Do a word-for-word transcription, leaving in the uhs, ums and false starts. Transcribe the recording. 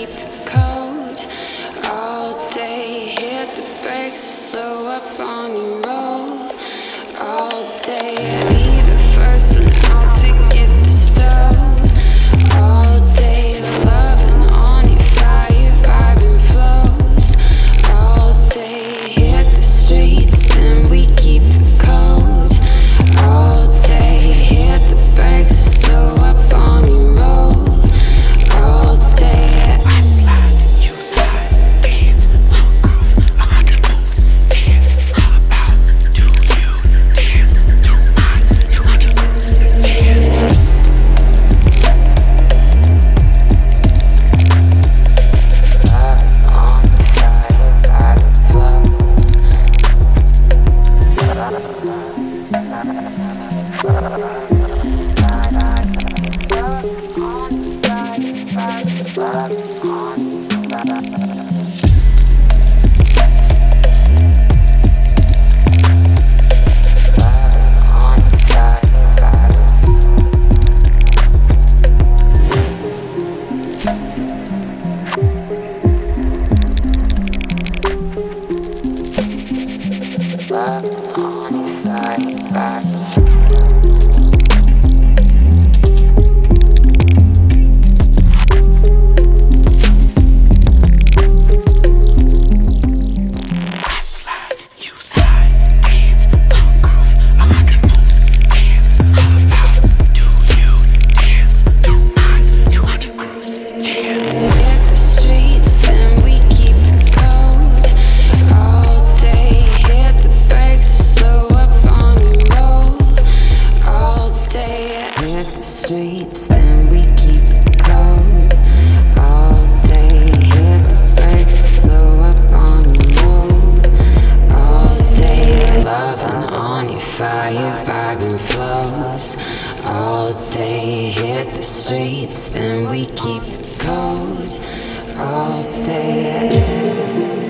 keep the code. All day, hit the brakes, slow up on your roll. All day, be the first one out to get the stove. All day, loving on your fire, vibing flows. All day, hit the streets, then we keep the code. All day, hit the brakes, slow up on your roll. All day, I slide, you slide, dance, one groove, a hundred moves, dance, hop out, do you dance, two minds, two hundred moves, dance. Love on the fire, vibing flows. Love on your fire, vibing. Streets, then we keep the code. All day, hit the brakes, slow up on the road. All day, loving on your fire, vibing flows. All day, hit the streets, then we keep the code. All day.